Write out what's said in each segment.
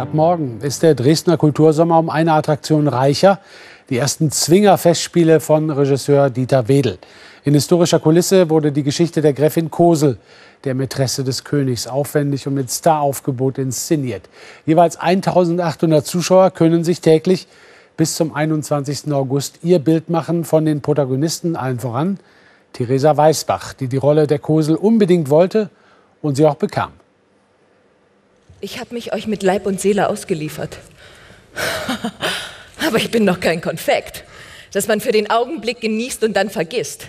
Ab morgen ist der Dresdner Kultursommer um eine Attraktion reicher. Die ersten Zwinger-Festspiele von Regisseur Dieter Wedel. In historischer Kulisse wurde die Geschichte der Gräfin Kosel, der Mätresse des Königs, aufwendig und mit Staraufgebot inszeniert. Jeweils 1800 Zuschauer können sich täglich bis zum 21. August ihr Bild machen von den Protagonisten, allen voran Theresa Weisbach, die die Rolle der Kosel unbedingt wollte und sie auch bekam. Ich habe mich euch mit Leib und Seele ausgeliefert. Aber ich bin noch kein Konfekt, das man für den Augenblick genießt und dann vergisst.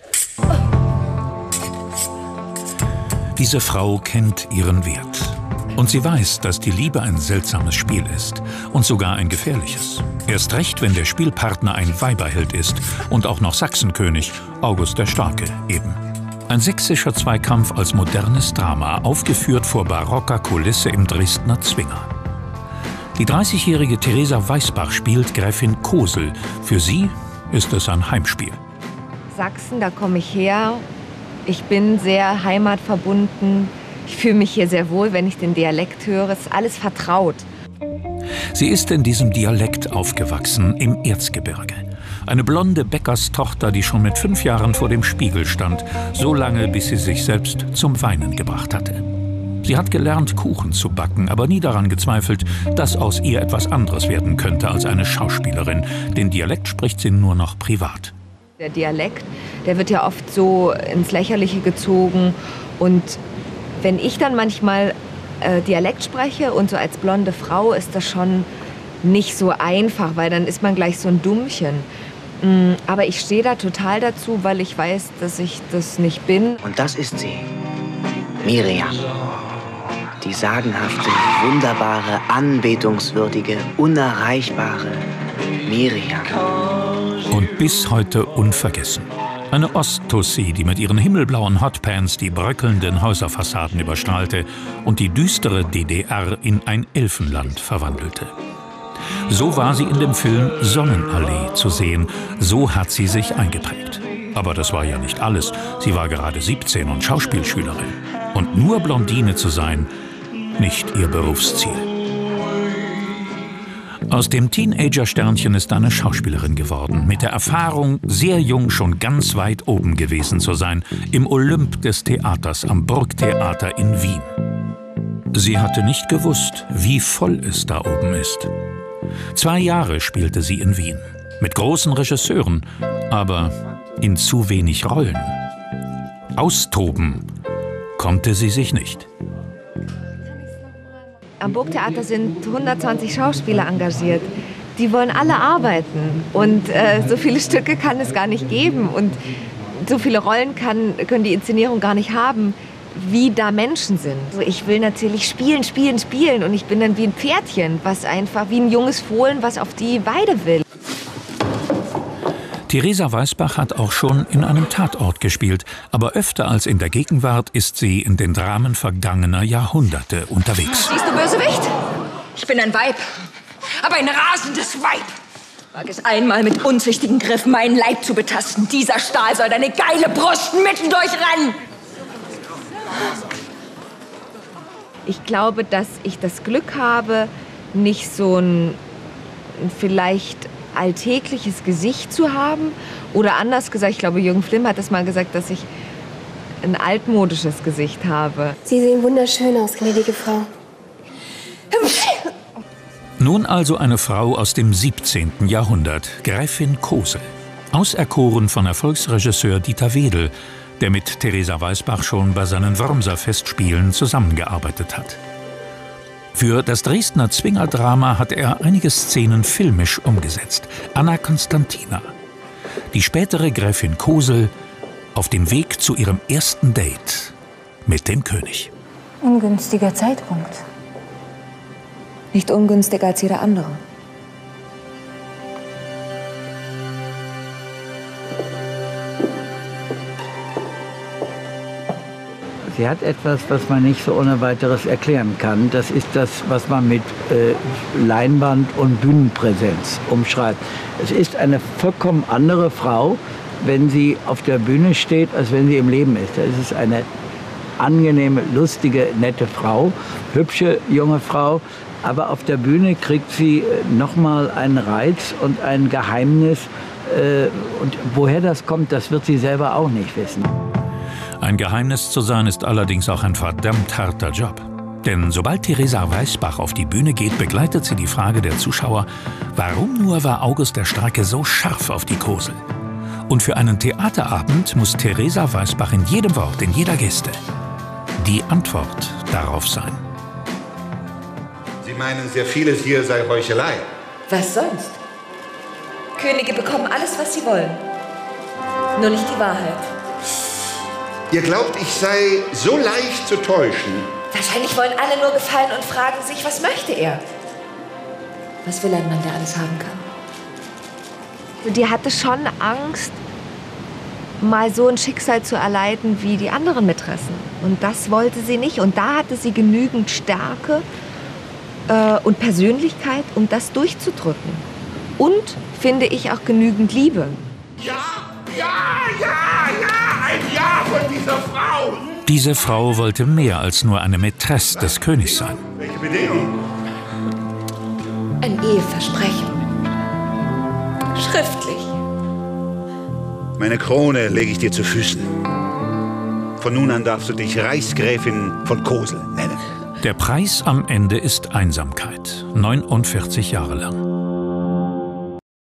Diese Frau kennt ihren Wert. Und sie weiß, dass die Liebe ein seltsames Spiel ist. Und sogar ein gefährliches. Erst recht, wenn der Spielpartner ein Weiberheld ist. Und auch noch Sachsenkönig, August der Starke eben. Ein sächsischer Zweikampf als modernes Drama, aufgeführt vor barocker Kulisse im Dresdner Zwinger. Die 30-jährige Theresa Weisbach spielt Gräfin Kosel. Für sie ist es ein Heimspiel. Sachsen, da komme ich her. Ich bin sehr heimatverbunden. Ich fühle mich hier sehr wohl, wenn ich den Dialekt höre. Es ist alles vertraut. Sie ist in diesem Dialekt aufgewachsen, im Erzgebirge. Eine blonde Bäckerstochter, die schon mit 5 Jahren vor dem Spiegel stand, so lange, bis sie sich selbst zum Weinen gebracht hatte. Sie hat gelernt, Kuchen zu backen, aber nie daran gezweifelt, dass aus ihr etwas anderes werden könnte als eine Schauspielerin. Den Dialekt spricht sie nur noch privat. Der Dialekt, der wird ja oft so ins Lächerliche gezogen. Und wenn ich dann manchmal Dialekt spreche und so als blonde Frau, ist das schon nicht so einfach, weil dann ist man gleich so ein Dummchen. Aber ich stehe da total dazu, weil ich weiß, dass ich das nicht bin. Und das ist sie, Miriam. Die sagenhafte, wunderbare, anbetungswürdige, unerreichbare Miriam. Und bis heute unvergessen. Eine Osttussi, die mit ihren himmelblauen Hotpants die bröckelnden Häuserfassaden überstrahlte und die düstere DDR in ein Elfenland verwandelte. So war sie in dem Film Sonnenallee zu sehen. So hat sie sich eingeprägt. Aber das war ja nicht alles. Sie war gerade 17 und Schauspielschülerin. Und nur Blondine zu sein, nicht ihr Berufsziel. Aus dem Teenager-Sternchen ist eine Schauspielerin geworden, mit der Erfahrung, sehr jung schon ganz weit oben gewesen zu sein, im Olymp des Theaters am Burgtheater in Wien. Sie hatte nicht gewusst, wie voll es da oben ist. 2 Jahre spielte sie in Wien, mit großen Regisseuren, aber in zu wenig Rollen. Austoben konnte sie sich nicht. Am Burgtheater sind 120 Schauspieler engagiert. Die wollen alle arbeiten. Und so viele Stücke kann es gar nicht geben. Und so viele Rollen können die Inszenierung gar nicht haben, wie da Menschen sind. Also ich will natürlich spielen, spielen, spielen. Und ich bin dann wie ein Pferdchen, was einfach wie ein junges Fohlen, was auf die Weide will. Theresa Weisbach hat auch schon in einem Tatort gespielt, aber öfter als in der Gegenwart ist sie in den Dramen vergangener Jahrhunderte unterwegs. Siehst du, Bösewicht? Ich bin ein Weib, aber ein rasendes Weib. Wag es einmal mit unzüchtigen Griff meinen Leib zu betasten. Dieser Stahl soll deine geile Brust mitten durchrennen. Ich glaube, dass ich das Glück habe, nicht so ein vielleicht alltägliches Gesicht zu haben. Oder anders gesagt, ich glaube, Jürgen Flimm hat das mal gesagt, dass ich ein altmodisches Gesicht habe. Sie sehen wunderschön aus, gnädige Frau. Nun also eine Frau aus dem 17. Jahrhundert, Gräfin Kosel. Auserkoren von Erfolgsregisseur Dieter Wedel, der mit Theresa Weisbach schon bei seinen Wormser-Festspielen zusammengearbeitet hat. Für das Dresdner Zwingerdrama hat er einige Szenen filmisch umgesetzt. Anna Constantina, die spätere Gräfin Kosel, auf dem Weg zu ihrem ersten Date mit dem König. Ungünstiger Zeitpunkt. Nicht ungünstiger als jeder andere. Sie hat etwas, was man nicht so ohne weiteres erklären kann. Das ist das, was man mit Leinwand und Bühnenpräsenz umschreibt. Es ist eine vollkommen andere Frau, wenn sie auf der Bühne steht, als wenn sie im Leben ist. Da ist es eine angenehme, lustige, nette Frau, hübsche junge Frau, Aber auf der Bühne kriegt sie nochmal einen Reiz und ein Geheimnis. Und woher das kommt, das wird sie selber auch nicht wissen. Ein Geheimnis zu sein ist allerdings auch ein verdammt harter Job. Denn sobald Theresa Weisbach auf die Bühne geht, begleitet sie die Frage der Zuschauer, warum nur war August der Starke so scharf auf die Kosel? Und für einen Theaterabend muss Theresa Weisbach in jedem Wort, in jeder Geste die Antwort darauf sein. Sie meinen, sehr vieles hier sei Heuchelei. Was sonst? Könige bekommen alles, was sie wollen. Nur nicht die Wahrheit. Ihr glaubt, ich sei so leicht zu täuschen? Wahrscheinlich wollen alle nur gefallen und fragen sich, was möchte er? Was will ein Mann, der alles haben kann? Die hatte schon Angst, mal so ein Schicksal zu erleiden wie die anderen Mätressen. Und das wollte sie nicht. Und da hatte sie genügend Stärke und Persönlichkeit, um das durchzudrücken. Und, finde ich, auch genügend Liebe. Ja, ein Ja von dieser Frau! Diese Frau wollte mehr als nur eine Mätresse des Königs sein. Welche Bedingungen? Ein Eheversprechen. Schriftlich. Meine Krone lege ich dir zu Füßen. Von nun an darfst du dich Reichsgräfin von Kosel nennen. Der Preis am Ende ist Einsamkeit, 49 Jahre lang.